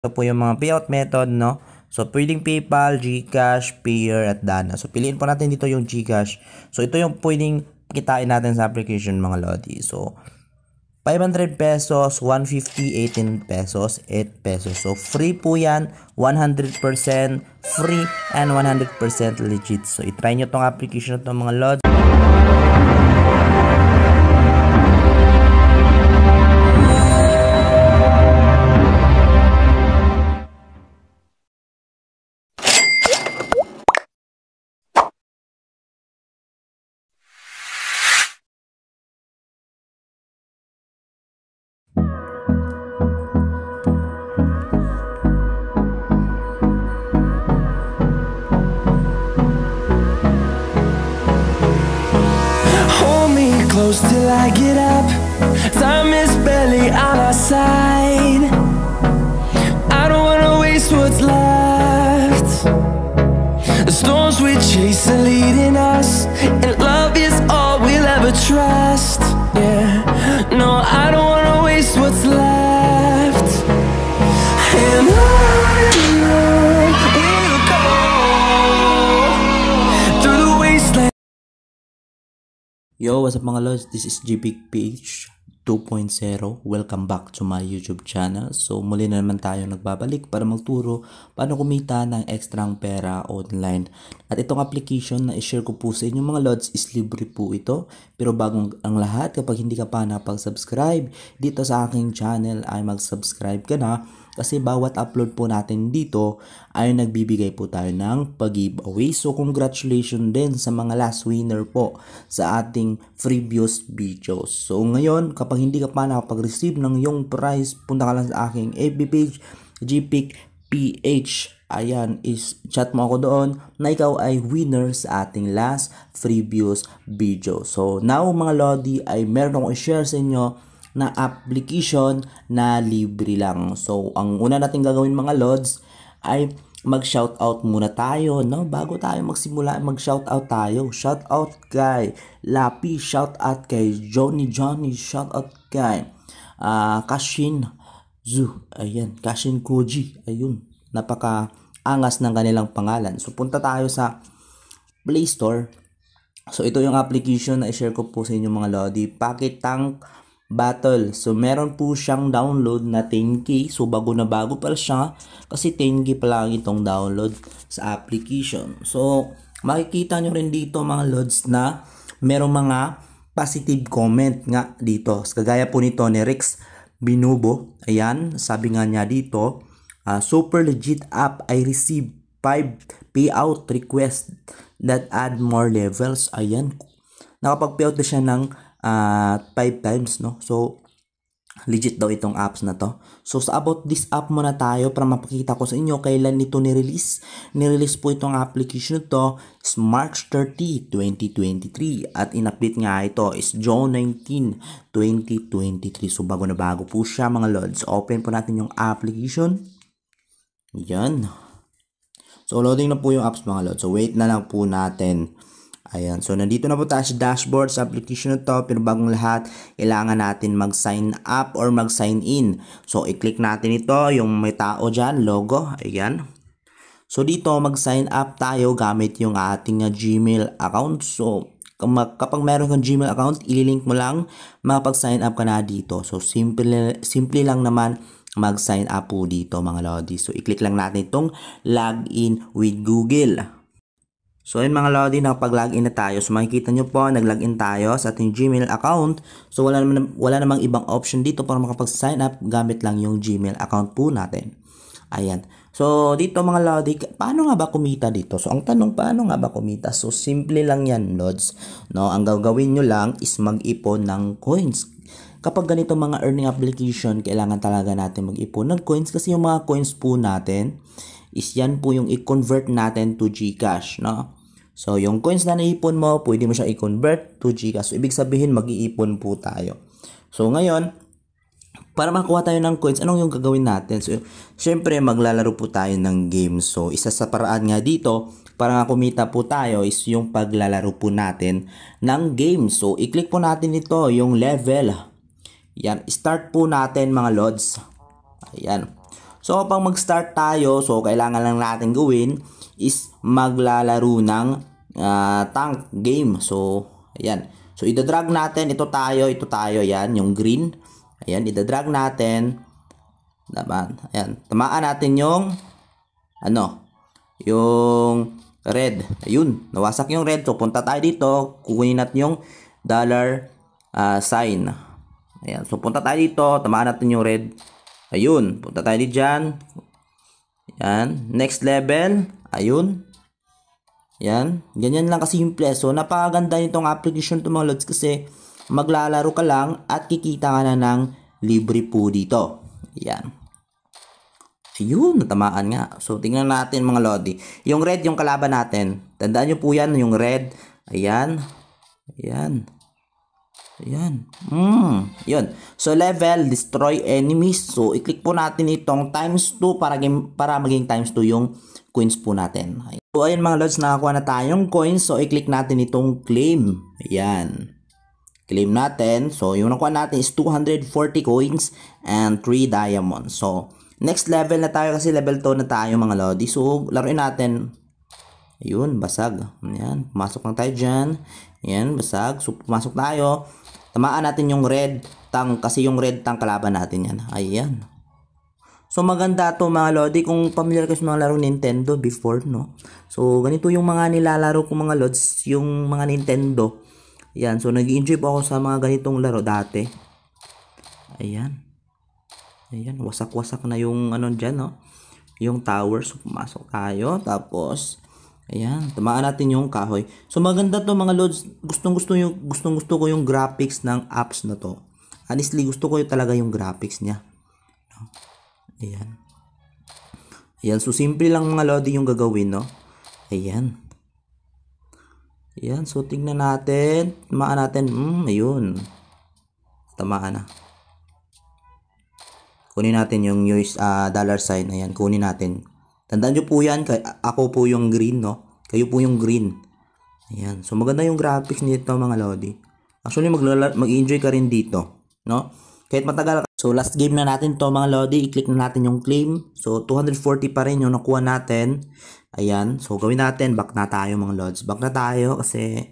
Ito po yung mga payout method, no? So, pwedeng PayPal, GCash, Payer, at Dana. So, piliin po natin dito yung GCash. So, ito yung pwedeng kitain natin sa application, mga Lodi. So, 500 pesos, 150, 18 pesos, 8 pesos. So, free po yan. 100% free and 100% legit. So, itry nyo tong application na to, mga Lodi. Close till I get up. Time is barely on our side. I don't wanna waste what's left. The storms we chase are leading us, and love is all we'll ever trust. Yeah, no, I don't wanna waste what's left. And on we'll go through the wasteland. Yo, what's up mga lods? This is GPH 2.0. Welcome back to my YouTube channel. So, muli na naman tayo nagbabalik para magturo paano kumita ng ekstrang pera online. At itong application na i-share ko po sa inyo mga lods is libre po ito. Pero bago ang lahat, kapag hindi ka pa napag-subscribe dito sa aking channel ay mag-subscribe ka na. Kasi bawat upload po natin dito ay nagbibigay po tayo ng pag-giveaway. So congratulations din sa mga last winner po sa ating previous videos. So ngayon, kapag hindi ka pa nakapag-receive ng yung prize, punta ka lang sa aking FB page, GPH. Ayan, chat mo ako doon na ikaw ay winner sa ating last previous video. So now mga Lodi ay meron akong i-share sa inyo na application na libre lang. So, ang una natin gagawin mga Lods ay mag-shoutout muna tayo, no? Bago tayo magsimula, mag-shoutout tayo. Shoutout kay Lapi, shoutout kay Johnny, shoutout kay Kashin Zu, ayan, Kashin Koji, ayun, napaka-angas ng kanilang pangalan. So, punta tayo sa Play Store. So, ito yung application na i-share ko po sa inyo mga Lodi. Pocket Tank Battle. So, meron po siyang download na 10K. So, bago na bago pala siya kasi 10K pa lang itong download sa application. So, makikita nyo rin dito mga Lods na merong mga positive comment nga dito. Kagaya po nito ni Rex Binubo. Ayan, sabi nga niya dito, super legit app. I receive 5 payout request that add more levels. Ayan, nakapag-payout na siya ng 5 times, no? So, legit daw itong apps na to. So, sa about this app muna tayo para mapakita ko sa inyo kailan nito ni-release. Ni-release po itong application to is March 30, 2023. At in-update nga ito is June 19, 2023. So, bago na bago po siya mga Lods. Open po natin yung application. Yan. So, loading na po yung apps mga Lods. So, wait na lang po natin. Ayan, so nandito na po tayo sa dashboard sa application na to. Pero bagong lahat, kailangan natin mag-sign up or mag-sign in. So, i-click natin ito, yung may tao dyan, logo. Ayan. So, dito mag-sign up tayo gamit yung ating Gmail account. So, kapag meron kang Gmail account, ililink mo lang, makapag-sign up ka na dito. So, simple lang naman mag-sign up po dito mga Lodi. So, i-click lang natin itong login with Google. So, yun mga Lodi, nakapag-login na tayo. So, makikita nyo po, nag-login tayo sa ating Gmail account. So, wala namang ibang option dito para makapag-sign up. Gamit lang yung Gmail account po natin. Ayan. So, dito mga Lodi, paano nga ba kumita dito? So, ang tanong, paano nga ba kumita? So, simple lang yan, Lods. No, ang gagawin nyo lang is mag-ipon ng coins. Kapag ganito mga earning application, kailangan talaga natin mag-ipon ng coins kasi yung mga coins po natin is yan po yung i-convert natin to GCash, no? So, yung coins na naipon mo, pwede mo siya i-convert to GCash. So, ibig sabihin, mag-iipon po tayo. So, ngayon, para makuha tayo ng coins, anong yung gagawin natin? So, syempre, maglalaro po tayo ng games. So, isa sa paraan nga dito, para kumita po tayo, is yung paglalaro po natin ng games. So, i-click po natin ito, yung level. Yan, start po natin mga Lods. Ayan. So kapag mag-start tayo, so kailangan lang natin gawin is maglalaro ng tank game. So ayan. So ida-drag natin, ito tayo, yan, yung green. Ayan, ida-drag natin. Naman, ayan. Tamaan natin yung yung red. Ayun, nawasak yung red. So punta tayo dito, kukunin natin yung dollar sign. Ayan, so punta tayo dito, tamaan natin yung red. Ayun, punta tayo diyan. Ayan, next level. Ayun. Yan, ganyan lang kasimple. So, napakaganda nitong application to mga lods kasi maglalaro ka lang at kikita ka na ng libre po dito. Yan. Ayun, natamaan nga. So, tingnan natin mga lodi. Yung red, yung kalaban natin. Tandaan nyo po yan, yung red. Ayan. Ayan. Ayan. Yun. So, level, destroy enemies. So, i-click po natin itong times 2 para maging times 2 yung coins po natin. So, ayun mga lods, nakakuha na tayong coins. So, i-click natin itong claim. Ayan. Claim natin. So, yung nakuha natin is 240 coins and 3 diamonds. So, next level na tayo kasi level 2 na tayo mga lodi. So, laruin natin. Ayun, basag. Ayan. Pumasok lang tayo dyan. Ayan, basag. So, pumasok tayo. Tamaan natin yung red tank kasi yung red tank kalaban natin yan. Ayan. So maganda to mga lodi kung familiar kayo sa mga laro Nintendo before, no? So ganito yung mga nilalaro ko mga lods, yung mga Nintendo. Ayan, so nag-enjoy po ako sa mga ganitong laro dati. Ayan. Ayan, wasak-wasak na yung dyan, no? Yung tower. So pumasok tayo, tapos ayan, tamaan natin yung kahoy. So maganda to mga lods. Gustong-gusto ko yung graphics ng apps na to. Honestly, gusto ko talaga yung graphics niya. No? Ayan. Ayan, so simple lang mga lodi yung gagawin, no? Ayan. Ayan, so tingnan natin. Tamaan natin. Ayun. Tamaan na. Kunin natin yung dollar sign. Ayan, kunin natin. Tandaan nyo po yan. Ako po yung green, no? Kayo po yung green. Ayan. So maganda yung graphics nito mga lodi. Actually, mag-enjoy ka rin dito, no? Kahit matagal. So last game na natin to mga lodi, i-click na natin yung claim. So 240 pa rin yung nakuha natin. Ayan, so gawin natin, back na tayo mga lods. Back na tayo kasi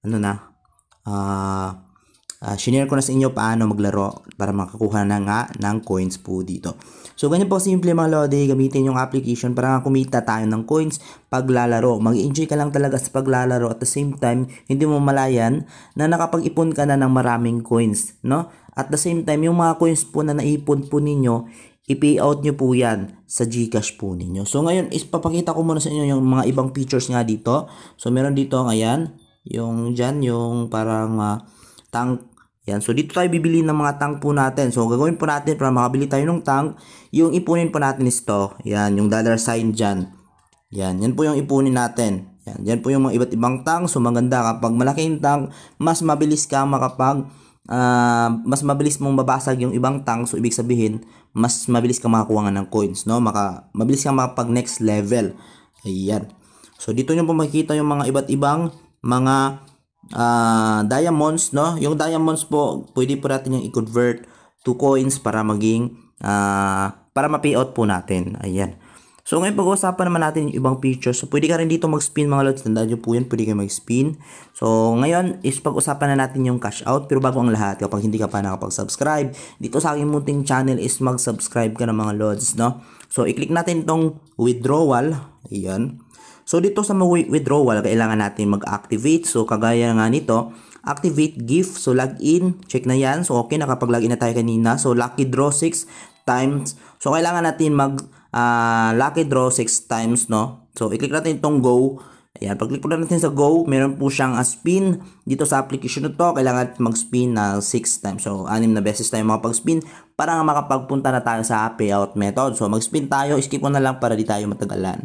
shinare ko na sa inyo paano maglaro para makakuha na nga ng coins po dito. So ganyan po simple mga lodi, gamitin yung application para kumita tayo ng coins paglalaro. Mag-enjoy ka lang talaga sa paglalaro at the same time, hindi mo malayan na nakapag-ipon ka na ng maraming coins, no? At the same time, yung mga coins po na naipon po ninyo, i-payout nyo po yan sa GCash po ninyo. So ngayon, papakita ko muna sa inyo yung mga ibang features nga dito. So meron dito, ayan, yung dyan, yung parang tank. Yan. So dito tayo bibili ng mga tank po natin. So gagawin po natin para makabili tayo ng tank, yung ipunin po natin is to. Yan, yung dollar sign dyan. Yan, yan po yung ipunin natin. Yan po yung mga iba't ibang tank. So maganda kapag malaking tank, mas mabilis ka mas mabilis mong mabasag yung ibang tank. So ibig sabihin, mas mabilis ka makakuha ng coins, no? Mabilis ka makapag next level. Ayan. So dito nyo po makikita yung mga iba't ibang mga diamonds, no? Yung diamonds po, pwede po natin yung i-convert to coins para maging para ma-payout po natin. Ayan. So ngayon pag-uusapan naman natin yung ibang features. So pwede ka rin dito mag-spin mga lods. Tandaan nyo po yan, pwede kayo mag-spin. So ngayon is pag-usapan na natin yung cash out. Pero bago ang lahat, kapag hindi ka pa nakapag-subscribe dito sa aking munting channel is mag-subscribe ka ng mga lods, no? So i-click natin itong withdrawal. Ayan. So dito sa withdrawal, kailangan natin mag-activate. So kagaya nga nito, activate gift. So login, check na yan. So okay, nakapag-login na tayo kanina. So lucky draw 6 times. So kailangan natin lucky draw 6 times, no? So i-click natin itong go. Ayan, pag-click po natin sa go, meron po siyang spin dito sa application na to. Kailangan mag-spin na 6 times. So 6 na beses tayo makapag-spin para makapagpunta na tayo sa payout method. So mag-spin tayo, skip ko na lang para di tayo matagalan.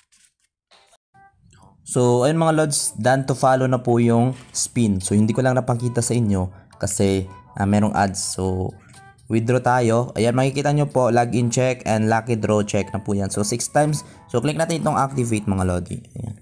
So, ayun mga lods, done to follow na po yung spin. So, hindi ko lang napakita sa inyo kasi merong ads. So, withdraw tayo. Ayan, makikita nyo po, login check and lucky draw check na po yan. So, 6 times. So, click natin itong activate mga lodi. Ayan.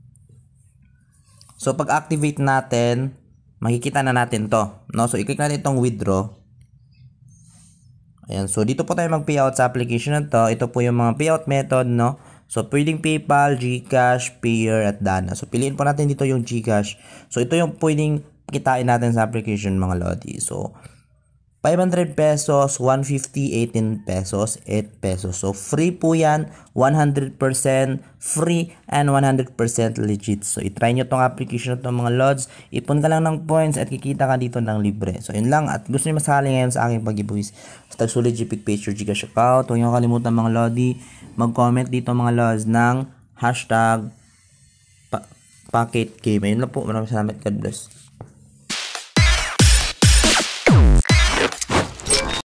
So, pag activate natin, makikita na natin to. No? So, i-click natin itong withdraw. Ayan, so dito po tayo mag-payout sa application na to. Ito po yung mga payout method, no? So, pwedeng PayPal, GCash, Payer, at Dana. So, piliin po natin dito yung GCash. So, ito yung pwedeng kitain natin sa application, mga lodi. So, 500 pesos, 150, 18 pesos, 8 pesos. So, free po yan. 100% free and 100% legit. So, itry nyo tong application na mga lods. Ipon ka lang ng points at kikita ka dito ng libre. So, yun lang. At gusto nyo masali ngayon sa aking pag-giveaways. Basta sulit GPig page or Gcash account. Huwag nyo kalimutan mga lodi. Mag-comment dito mga lods ng hashtag Pocket Game. Ayun lang po. Maraming salamat. God bless.